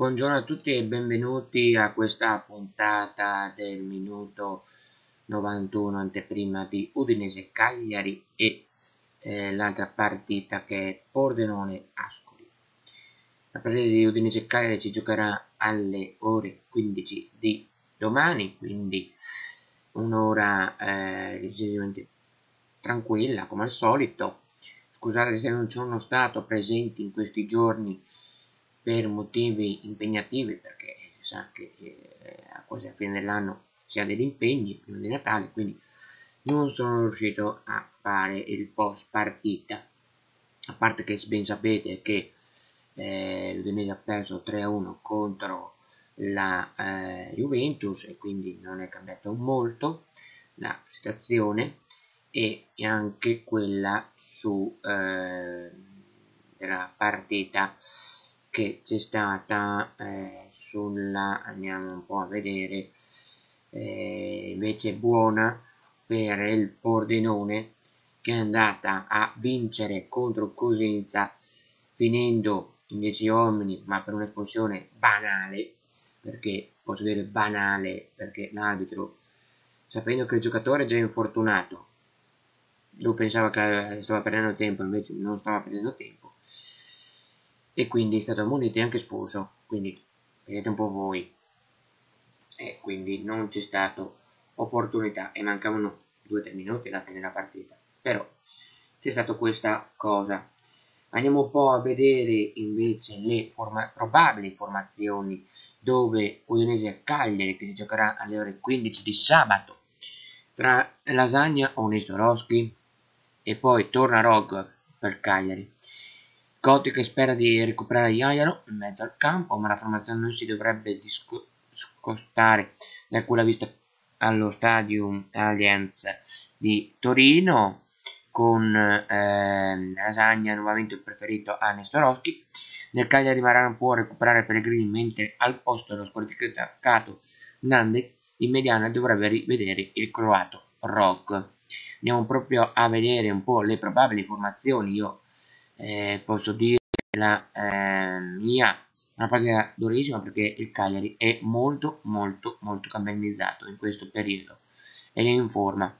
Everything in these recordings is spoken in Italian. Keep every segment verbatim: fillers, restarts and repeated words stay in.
Buongiorno a tutti e benvenuti a questa puntata del minuto novantuno, anteprima di Udinese Cagliari e eh, l'altra partita che è Pordenone Ascoli. La partita di Udinese Cagliari si giocherà alle ore quindici di domani, quindi un'ora eh, decisamente tranquilla come al solito. Scusate se non sono stato presente in questi giorni per motivi impegnativi, perché si sa che eh, a quasi a fine dell'anno si ha degli impegni prima di Natale, quindi non sono riuscito a fare il post partita, a parte che ben sapete che eh, l'Udinese ha perso tre a uno contro la eh, Juventus e quindi non è cambiato molto la situazione, e anche quella su eh, della partita che c'è stata eh, sulla, andiamo un po' a vedere, eh, invece buona per il Pordenone, che è andata a vincere contro Cosenza finendo in dieci uomini, ma per un'espulsione banale, perché posso dire banale perché l'arbitro, sapendo che il giocatore è già infortunato, lui pensava che stava perdendo tempo, invece non stava perdendo tempo, e quindi è stato ammonito e anche espulso, quindi vedete un po' voi, e quindi non c'è stata opportunità e mancavano due o tre minuti alla fine della partita, però c'è stata questa cosa. Andiamo un po' a vedere invece le forma probabili formazioni dove Udinese e Cagliari, che si giocherà alle ore quindici di sabato tra Lasagna o Nestorowski, e poi torna Rog per Cagliari. Gotti che spera di recuperare Iaiaro in mezzo al campo, ma la formazione non si dovrebbe discostare da quella vista allo Stadium Allianz di Torino, con eh, Lasagna nuovamente preferito a Nestorowski. Nel Cagliari Marano può recuperare Pellegrini, mentre al posto dello squalificato Nandez in mediana dovrebbe rivedere il croato Rog. Andiamo proprio a vedere un po' le probabili formazioni. Io eh, posso dire la eh, mia una partita durissima, perché il Cagliari è molto molto molto campionizzato in questo periodo ed è in forma,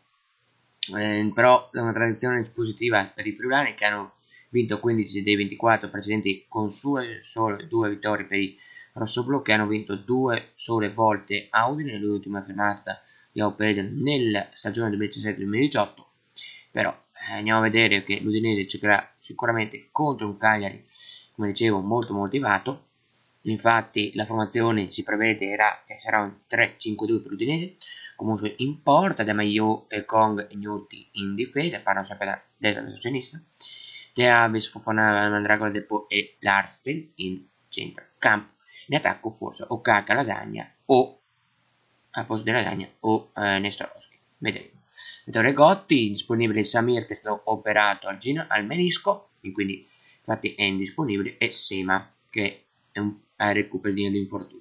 eh, però è una tradizione positiva per i friulani, che hanno vinto quindici dei ventiquattro precedenti con sue sole due vittorie per i rossoblù, che hanno vinto due sole volte a Udine, l'ultima fermata di Aupedel nella stagione duemiladiciassette duemiladiciotto. Però eh, andiamo a vedere che l'Udinese giocherà sicuramente contro un Cagliari, come dicevo, molto motivato. Infatti la formazione si prevederà che sarà un tre cinque due per l'Udinese, comunque in porta Da Maio, e Kong e Gnuti in difesa, parlano sempre da destra e sinistra, De Avis, Fofana, Mandragola, Depo e Larsen in centro campo. In attacco forse o Caca Lasagna o a posto della Lasagna o eh, Nestorowski, vedremo. Ettore Gotti, disponibile Samir, che è stato operato al, gino, al menisco, e quindi infatti è indisponibile, e Sema, che è un a recupero di infortunio.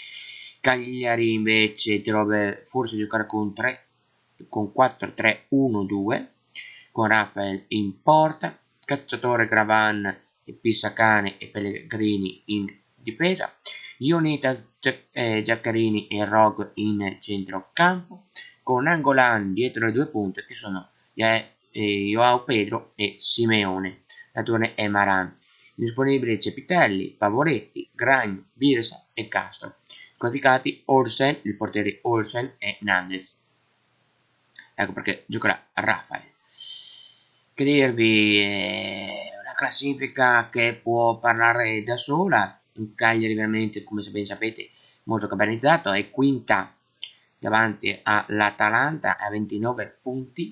Cagliari invece dovrebbe forse giocare con, con quattro tre uno due, con Rafael in porta, Cacciatore, Gravan e Pisacane e Pellegrini in difesa, Ionita, eh, Giaccarini e Rog in centrocampo, con Angolan dietro le due punte, che sono eh, Joao Pedro e Simeone. L'attore è Maran. Disponibili Cepitelli, Pavoretti, Gragno, Birsa e Castro. Squalificati Olsen, il portiere Olsen e Nandez. Ecco perché giocherà Rafael. Che dirvi, è una classifica che può parlare da sola. Un Cagliari veramente, come ben sapete, molto campionizzato, è quinta davanti all'Atalanta a ventinove punti,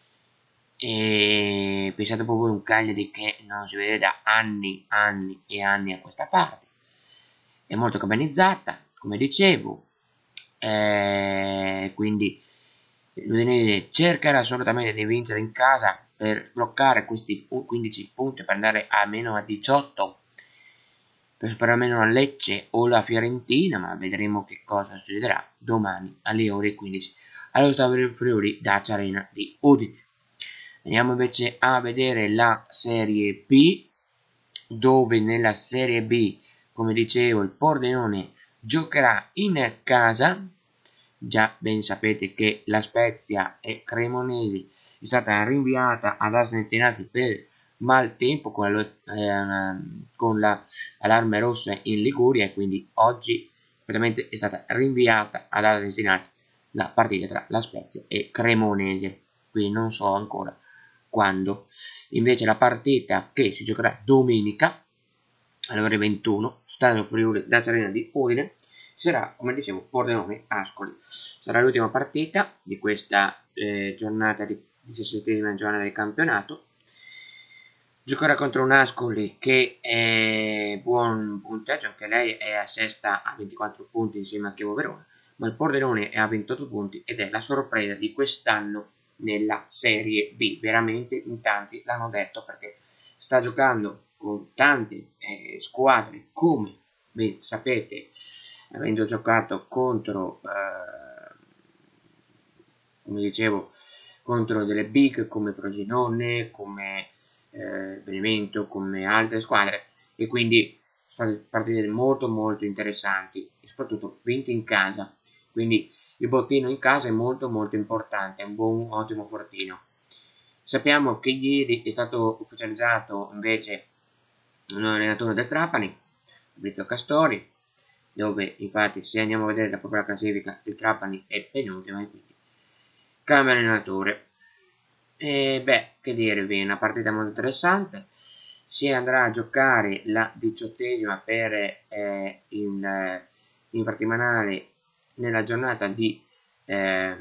e pensate proprio a un Cagliari che non si vede da anni, anni e anni a questa parte. È molto campanizzata, come dicevo, eh, quindi l'Udinese cercherà assolutamente di vincere in casa per bloccare questi quindici punti, per andare almeno a diciotto, per superare almeno la Lecce o la Fiorentina, ma vedremo che cosa succederà domani alle ore quindici allo Stadio Friuli Dacia Arena di Udine. Andiamo invece a vedere la Serie B, dove nella Serie B come dicevo, il Pordenone giocherà in casa. Già ben sapete che la Spezia e Cremonesi è stata rinviata ad Asnetinati per maltempo con la, eh, con la allarme rossa in Liguria, e quindi oggi praticamente è stata rinviata ad Asnetinati la partita tra la Spezia e Cremonese, quindi non so ancora quando. Invece la partita che si giocherà domenica alle ore ventuno, stadio Friuli da Cerena di Udine, sarà, come dicevo, Pordenone Ascoli. Sarà l'ultima partita di questa eh, giornata di diciassettesima giornata del campionato. Giocherà contro un Ascoli che è buon punteggio, anche lei è a sesta a ventiquattro punti insieme a Chievo Verona, ma il Pordenone è a ventotto punti ed è la sorpresa di quest'anno nella Serie B. Veramente in tanti l'hanno detto, perché sta giocando con tante eh, squadre, come ben sapete, avendo giocato contro, eh, come dicevo, contro delle big come Frosinone, come eh, Benevento, come altre squadre, e quindi sono state partite molto molto interessanti e soprattutto vinte in casa, quindi il bottino in casa è molto molto importante, è un buon ottimo fortino. Sappiamo che ieri è stato ufficializzato invece un allenatore del Trapani, Fabrizio Castori, dove infatti se andiamo a vedere la propria classifica il Trapani è penultimo e quindi cambia allenatore. E beh, che dirvi, una partita molto interessante. Si andrà a giocare la diciottesima per eh, in infrasettimanale nella giornata di eh,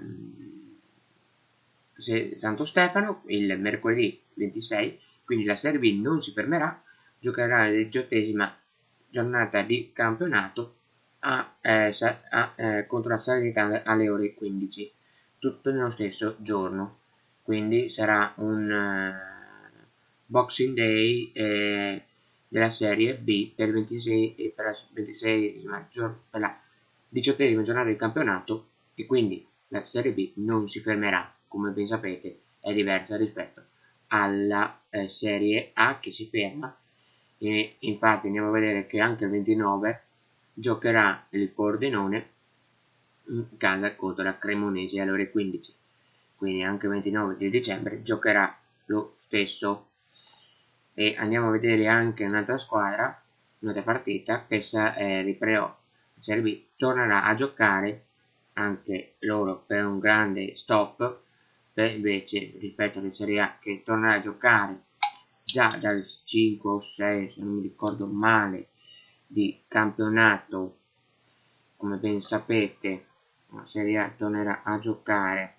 Santo Stefano, il mercoledì ventisei, quindi la Serie B non si fermerà, giocherà la diciottesima giornata di campionato a, eh, a, eh, contro la Salernitana alle ore quindici, tutto nello stesso giorno, quindi sarà un uh, Boxing Day eh, della Serie B per, ventisei, e per la ventiseiesima per la diciottesima giornata di campionato, e quindi la Serie B non si fermerà, come ben sapete è diversa rispetto alla eh, Serie A che si ferma. E infatti andiamo a vedere che anche il ventinove giocherà il Pordenone in casa contro la Cremonese alle ore quindici, quindi anche il ventinove di dicembre giocherà lo stesso. E andiamo a vedere anche un'altra squadra, un'altra partita che sa, eh, ripreò la Serie B, tornerà a giocare anche loro per un grande stop, per invece rispetto alla Serie A che tornerà a giocare già dal cinque o sei, se non mi ricordo male, di campionato. Come ben sapete la Serie A tornerà a giocare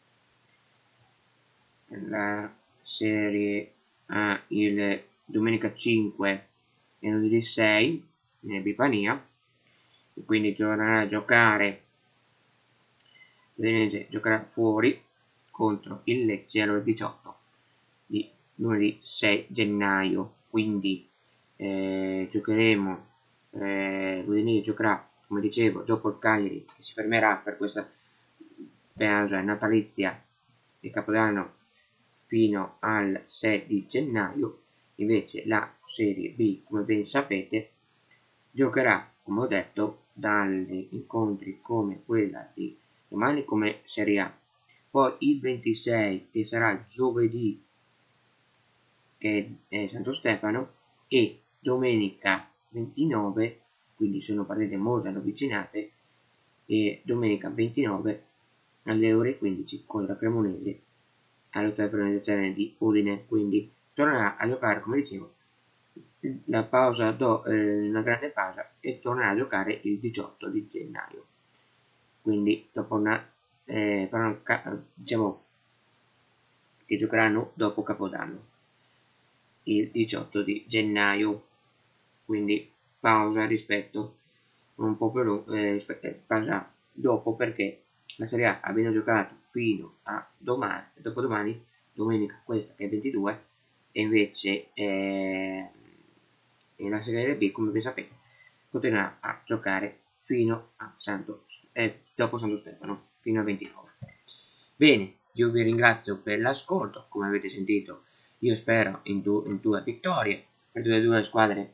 la Serie A il domenica cinque e lunedì sei in Epifania, e quindi tornerà a giocare l'Udinese giocherà fuori contro il Lecce alle ore diciotto di lunedì sei gennaio, quindi eh, giocheremo eh, l'Udinese giocherà, come dicevo, dopo il Cagliari che si fermerà per questa pausa natalizia di Capodanno fino al sei di gennaio. Invece la Serie B, come ben sapete, giocherà, come ho detto, dagli incontri come quella di domani come Serie A, poi il ventisei che sarà giovedì che è Santo Stefano, e domenica ventinove, quindi sono partite molto avvicinate, e domenica ventinove alle ore quindici contro la Cremonese all'hotel Provinciale di Udine, quindi tornerà a giocare, come dicevo, la pausa do, eh, una grande pausa, e tornerà a giocare il diciotto di gennaio, quindi dopo una eh, diciamo che giocheranno dopo Capodanno il diciotto di gennaio, quindi pausa rispetto un po' più eh, rispetto, eh, pausa dopo, perché la Serie A avendo giocato fino a domani, dopodomani, domenica questa che è ventidue, e invece eh, la Serie B, come vi sapete, continuerà a giocare fino a Santo, eh, dopo Santo Stefano, fino al ventinove. Bene, io vi ringrazio per l'ascolto, come avete sentito io spero in, du in due vittorie per tutte e due le squadre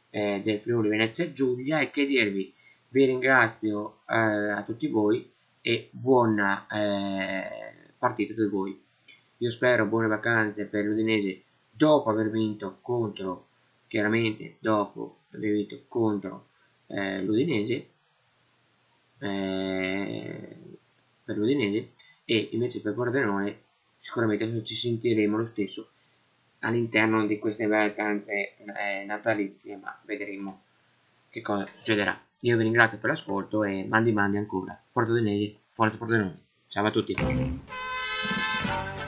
eh, del Friuli Venezia Giulia, e che dirvi, vi ringrazio eh, a tutti voi e buona eh, partita per voi. Io spero buone vacanze per l'Udinese dopo aver vinto contro, chiaramente dopo aver vinto contro eh, l'Udinese, eh, per l'Udinese, e invece per Pordenone sicuramente ci sentiremo lo stesso all'interno di queste vacanze eh, natalizie, ma vedremo che cosa succederà. Io vi ringrazio per l'ascolto e mandi mandi ancora. Forza Udinese, forza Pordenone. Ciao a tutti.